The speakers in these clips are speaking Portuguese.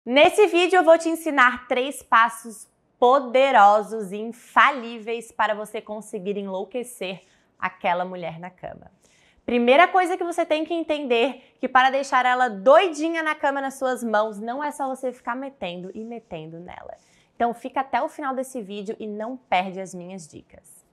Nesse vídeo eu vou te ensinar 3 passos poderosos e infalíveis para você conseguir enlouquecer aquela mulher na cama. Primeira coisa que você tem que entender que para deixar ela doidinha na cama nas suas mãos, não é só você ficar metendo e metendo nela. Então fica até o final desse vídeo e não perde as minhas dicas.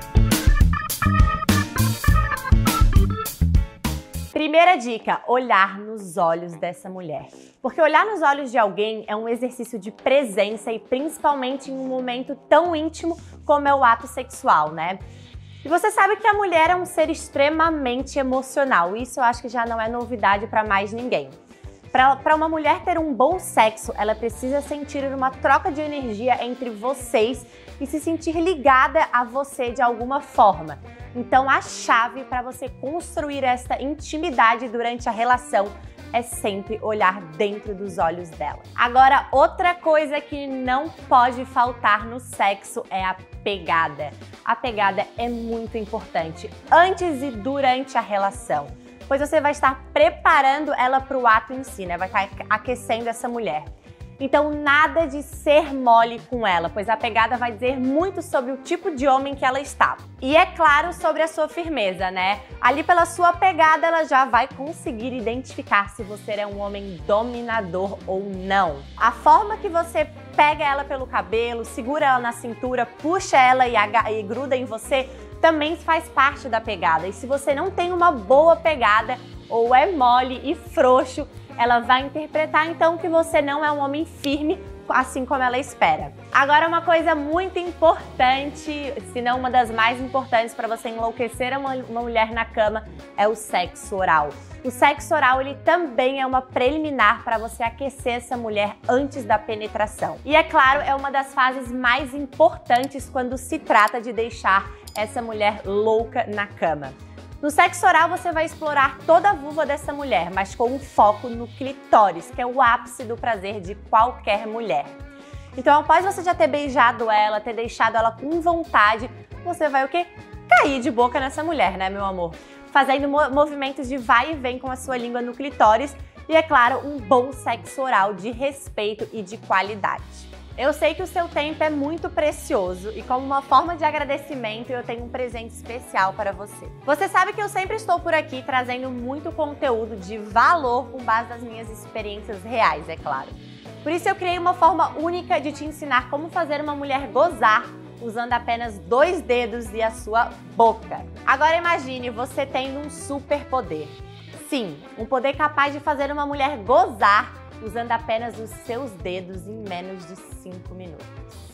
Primeira dica, olhar nos olhos dessa mulher. Porque olhar nos olhos de alguém é um exercício de presença e principalmente em um momento tão íntimo como é o ato sexual, né? E você sabe que a mulher é um ser extremamente emocional, isso eu acho que já não é novidade para mais ninguém. Para uma mulher ter um bom sexo, ela precisa sentir uma troca de energia entre vocês e se sentir ligada a você de alguma forma. Então a chave para você construir essa intimidade durante a relação é sempre olhar dentro dos olhos dela. Agora, outra coisa que não pode faltar no sexo é a pegada. A pegada é muito importante antes e durante a relação, pois você vai estar preparando ela para o ato em si, né? Vai estar aquecendo essa mulher. Então nada de ser mole com ela, pois a pegada vai dizer muito sobre o tipo de homem que ela está. E é claro, sobre a sua firmeza, né? Ali pela sua pegada ela já vai conseguir identificar se você é um homem dominador ou não. A forma que você pega ela pelo cabelo, segura ela na cintura, puxa ela e gruda em você, também faz parte da pegada. E se você não tem uma boa pegada ou é mole e frouxo, ela vai interpretar então que você não é um homem firme, assim como ela espera. Agora, uma coisa muito importante, se não uma das mais importantes para você enlouquecer uma mulher na cama, é o sexo oral. O sexo oral, ele também é uma preliminar para você aquecer essa mulher antes da penetração. E é claro, é uma das fases mais importantes quando se trata de deixar essa mulher louca na cama. No sexo oral você vai explorar toda a vulva dessa mulher, mas com um foco no clitóris, que é o ápice do prazer de qualquer mulher. Então, após você já ter beijado ela, ter deixado ela com vontade, você vai o quê? Cair de boca nessa mulher, né, meu amor? Fazendo movimentos de vai e vem com a sua língua no clitóris e, é claro, um bom sexo oral de respeito e de qualidade. Eu sei que o seu tempo é muito precioso e como uma forma de agradecimento eu tenho um presente especial para você. Você sabe que eu sempre estou por aqui trazendo muito conteúdo de valor com base nas minhas experiências reais, é claro. Por isso eu criei uma forma única de te ensinar como fazer uma mulher gozar usando apenas 2 dedos e a sua boca. Agora imagine você tendo um superpoder. Sim, um poder capaz de fazer uma mulher gozar usando apenas os seus dedos em menos de 5 minutos.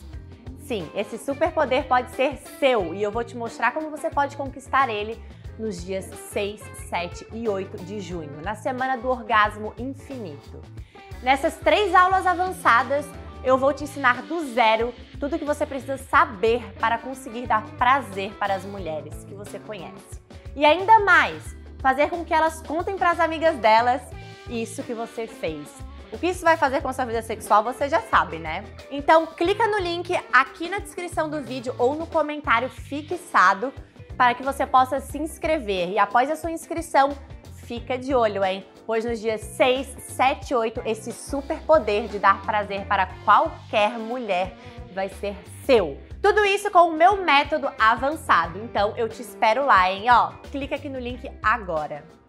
Sim, esse superpoder pode ser seu e eu vou te mostrar como você pode conquistar ele nos dias 6, 7 e 8 de junho, na Semana do Orgasmo Infinito. Nessas 3 aulas avançadas, eu vou te ensinar do zero tudo o que você precisa saber para conseguir dar prazer para as mulheres que você conhece. E ainda mais, fazer com que elas contem para as amigas delas isso que você fez. O que isso vai fazer com a sua vida sexual você já sabe, né? Então clica no link aqui na descrição do vídeo ou no comentário fixado para que você possa se inscrever. E após a sua inscrição, fica de olho, hein? Pois nos dias 6, 7 e 8, esse super poder de dar prazer para qualquer mulher vai ser seu. Tudo isso com o meu método avançado. Então eu te espero lá, hein? Ó, clica aqui no link agora.